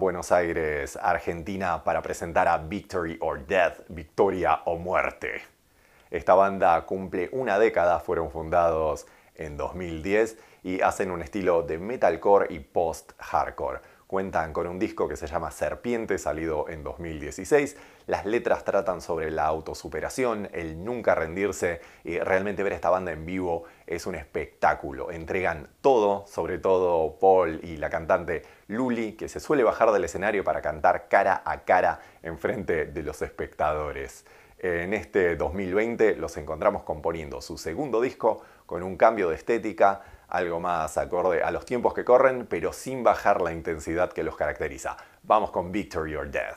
Buenos Aires, Argentina, para presentar a Victory or Death, Victoria o Muerte. Esta banda cumple una década, fueron fundados en 2010 y hacen un estilo de metalcore y post-hardcore. Cuentan con un disco que se llama Serpiente, salido en 2016. Las letras tratan sobre la autosuperación, el nunca rendirse, y realmente ver esta banda en vivo es un espectáculo. Entregan todo, sobre todo Paul y la cantante Luli, que se suele bajar del escenario para cantar cara a cara enfrente de los espectadores. En este 2020 los encontramos componiendo su segundo disco con un cambio de estética, algo más acorde a los tiempos que corren, pero sin bajar la intensidad que los caracteriza. Vamos con Victory or Death.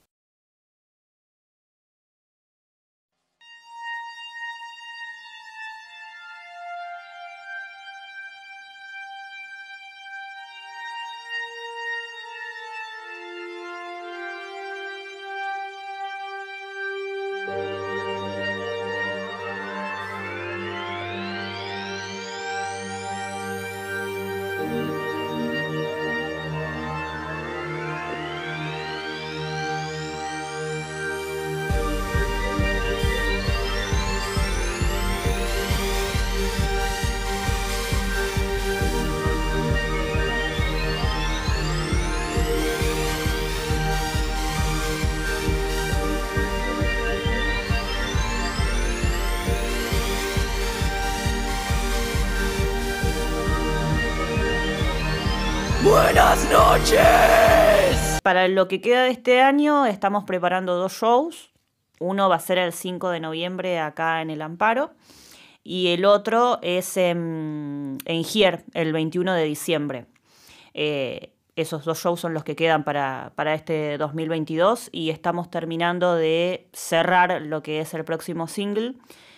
¡Buenas noches! Para lo que queda de este año estamos preparando 2 shows. Uno va a ser el 5 de noviembre acá en el Amparo y el otro es en Gier, el 21 de diciembre. Esos 2 shows son los que quedan para este 2022 y estamos terminando de cerrar lo que es el próximo single.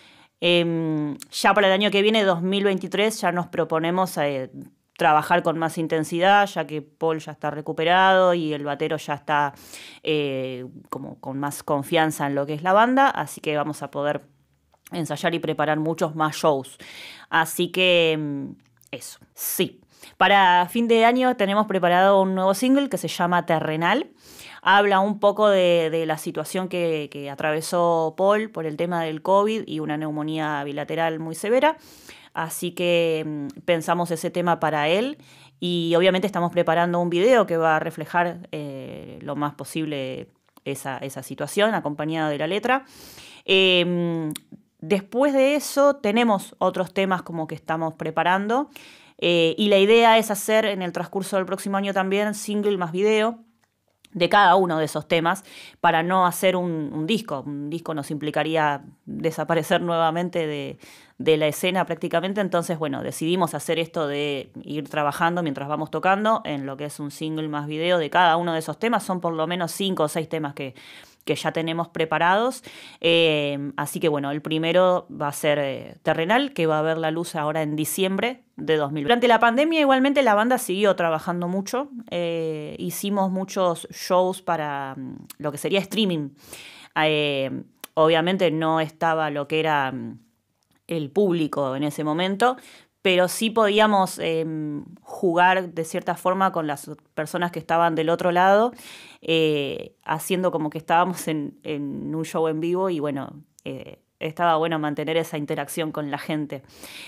Ya para el año que viene, 2023, ya nos proponemos trabajar con más intensidad, ya que Paul ya está recuperado y el batero ya está como con más confianza en lo que es la banda, así que vamos a poder ensayar y preparar muchos más shows. Así que eso, sí. Para fin de año tenemos preparado un nuevo single que se llama Terrenal. Habla un poco de la situación que atravesó Paul por el tema del COVID y una neumonía bilateral muy severa. Así que pensamos ese tema para él y obviamente estamos preparando un video que va a reflejar lo más posible esa situación, acompañada de la letra. Después de eso tenemos otros temas como que estamos preparando y la idea es hacer en el transcurso del próximo año también single más video de cada uno de esos temas para no hacer un disco. Un disco nos implicaría desaparecer nuevamente de la escena prácticamente, entonces bueno, decidimos hacer esto de ir trabajando mientras vamos tocando en lo que es un single más video de cada uno de esos temas. Son por lo menos 5 o 6 temas que ya tenemos preparados, así que bueno, el primero va a ser Terrenal, que va a ver la luz ahora en diciembre de 2020. Durante la pandemia igualmente la banda siguió trabajando mucho, hicimos muchos shows para lo que sería streaming. Obviamente no estaba lo que era el público en ese momento, pero sí podíamos jugar de cierta forma con las personas que estaban del otro lado, haciendo como que estábamos en un show en vivo y bueno, estaba bueno mantener esa interacción con la gente.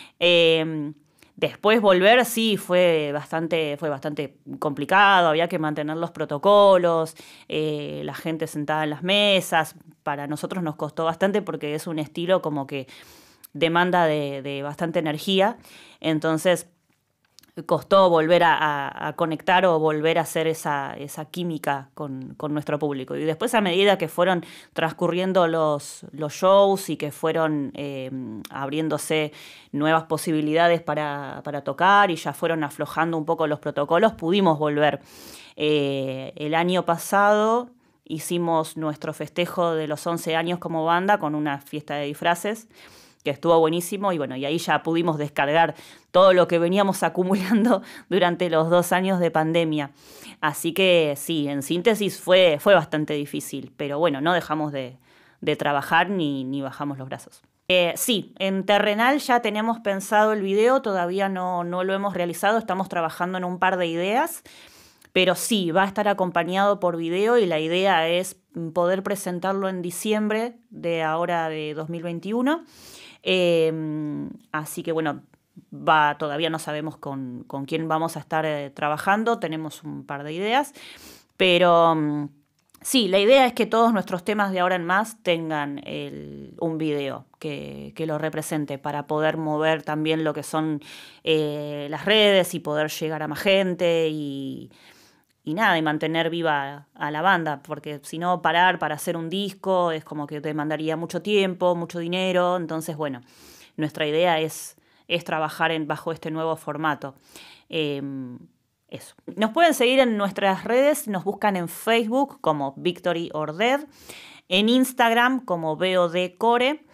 Después volver sí fue bastante complicado, había que mantener los protocolos, la gente sentada en las mesas. Para nosotros nos costó bastante porque es un estilo como que demanda de bastante energía, entonces costó volver a conectar o volver a hacer esa química con nuestro público. Y después, a medida que fueron transcurriendo los shows y que fueron abriéndose nuevas posibilidades para tocar y ya fueron aflojando un poco los protocolos, pudimos volver. El año pasado hicimos nuestro festejo de los 11 años como banda con una fiesta de disfraces, que estuvo buenísimo y bueno, y ahí ya pudimos descargar todo lo que veníamos acumulando durante los 2 años de pandemia. Así que sí, en síntesis fue bastante difícil, pero bueno, no dejamos de trabajar ni bajamos los brazos. Sí, en Terrenal ya tenemos pensado el video, todavía no lo hemos realizado, estamos trabajando en un par de ideas, pero sí, va a estar acompañado por video y la idea es poder presentarlo en diciembre de ahora de 2021. Así que bueno, todavía no sabemos con quién vamos a estar trabajando, tenemos un par de ideas, pero sí, la idea es que todos nuestros temas de ahora en más tengan un video que lo represente para poder mover también lo que son las redes y poder llegar a más gente y nada, y mantener viva a la banda, porque si no, parar para hacer un disco es como que demandaría mucho tiempo, mucho dinero. Entonces, bueno, nuestra idea es trabajar bajo este nuevo formato. Eso. Nos pueden seguir en nuestras redes, nos buscan en Facebook como Victory or Dead, en Instagram como BODcore,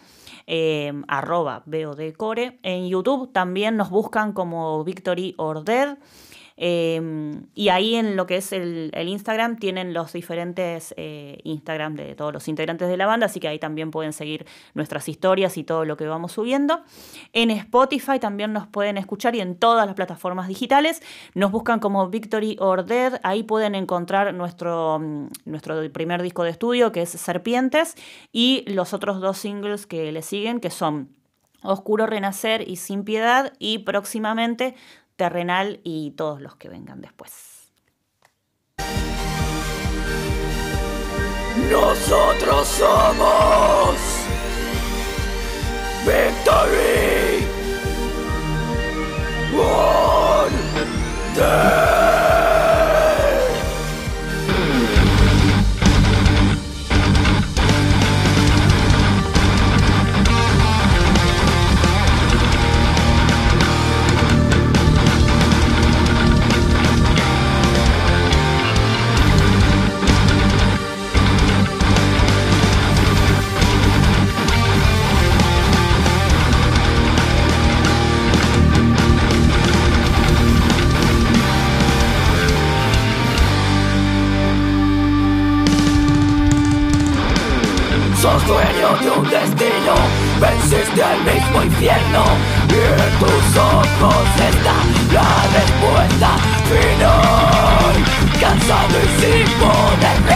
@BODcore, en YouTube también nos buscan como Victory or Dead. Y ahí en lo que es el Instagram tienen los diferentes Instagram de todos los integrantes de la banda, así que ahí también pueden seguir nuestras historias y todo lo que vamos subiendo. En Spotify también nos pueden escuchar y en todas las plataformas digitales nos buscan como Victory or Dead. Ahí pueden encontrar nuestro primer disco de estudio, que es Serpientes, y los otros 2 singles que le siguen, que son Oscuro Renacer y Sin Piedad, y próximamente Terrenal y todos los que vengan después. Nosotros somos Victory or Dead. Sos dueño de un destino, venciste al mismo infierno, y en tus ojos está la respuesta final. Cansado y sin poder